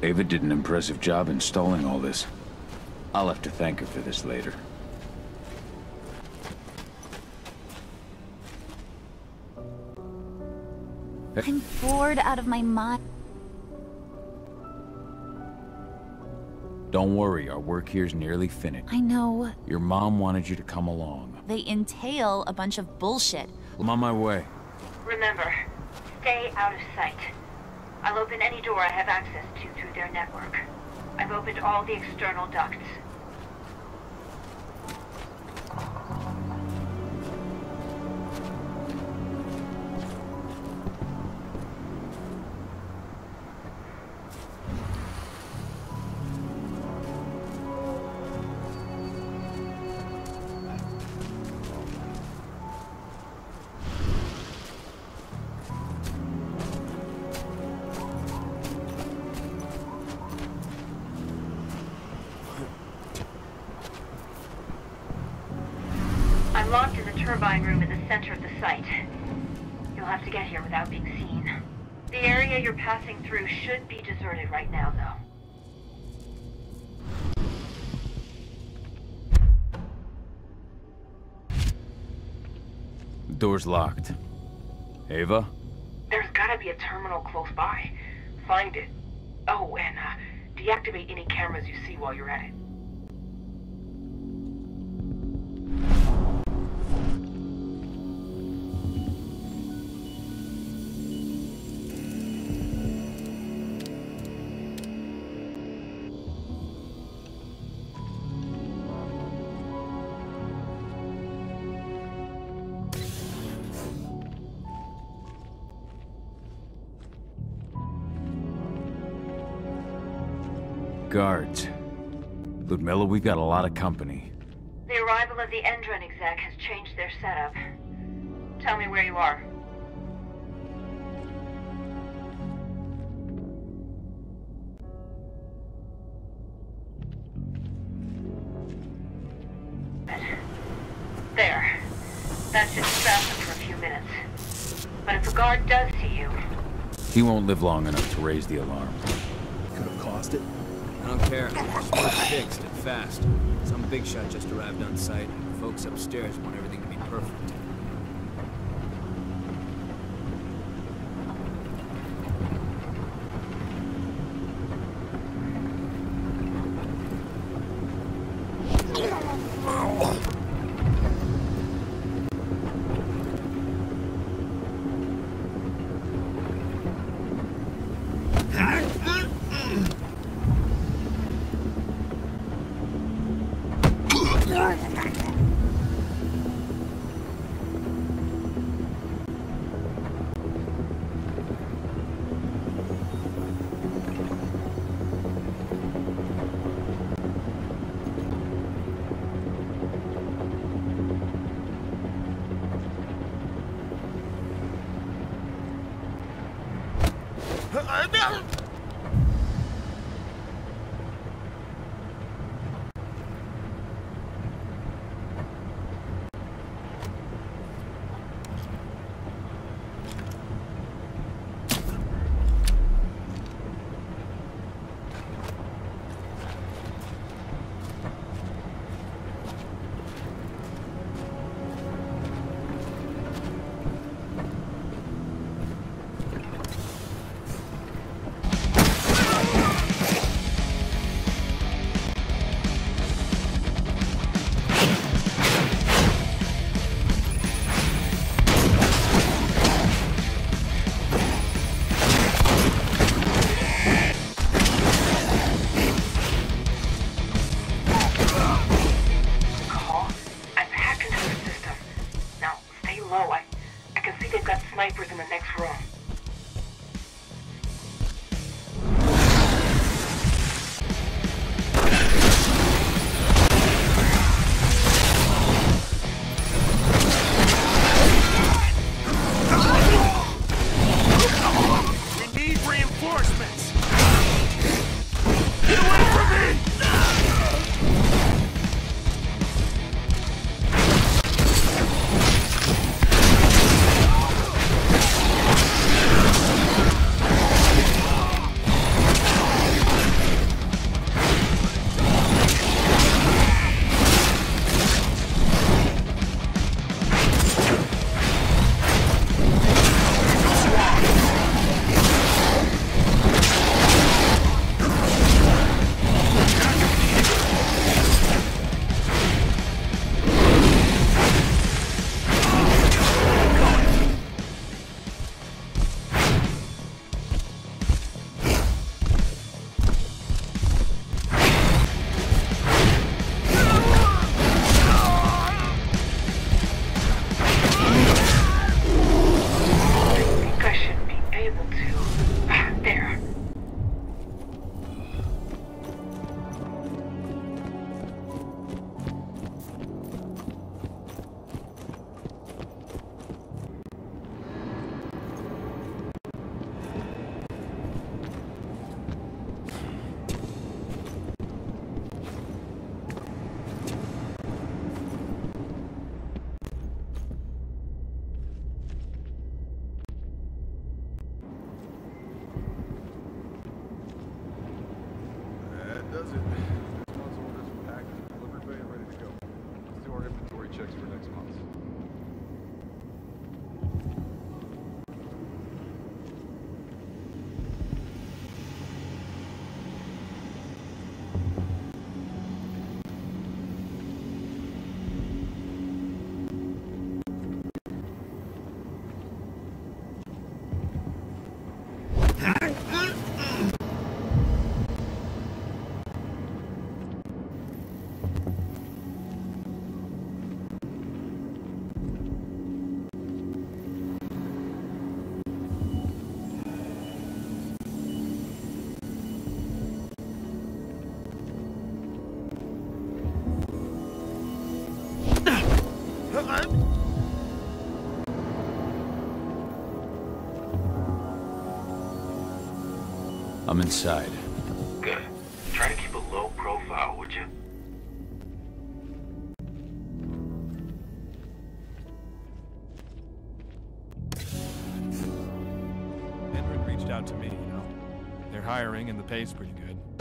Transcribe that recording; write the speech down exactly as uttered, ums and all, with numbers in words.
Ava did an impressive job installing all this. I'll have to thank her for this later. I'm bored out of my mind. Don't worry, our work here's nearly finished. I know. Your mom wanted you to come along. They entail a bunch of bullshit. I'm on my way. Remember, stay out of sight. I'll open any door I have access to through their network. I've opened all the external ducts. I'm locked in the turbine room in the center of the site. You'll have to get here without being seen. The area you're passing through should be deserted right now, though. The door's locked. Ava? There's gotta be a terminal close by. Find it. Oh, and uh, deactivate any cameras you see while you're at it. Guards. Ludmilla, we've got a lot of company. The arrival of the Endron exec has changed their setup. Tell me where you are. There. That should distract them for a few minutes. But if a guard does see you... He won't live long enough to raise the alarm. Could have caused it. I don't care. Just get it fixed and fast. Some big shot just arrived on site. Folks upstairs want everything to be perfect. I'm inside. Good. Try to keep a low profile, would you? Hendrik reached out to me, you know. They're hiring and the pay's pretty good.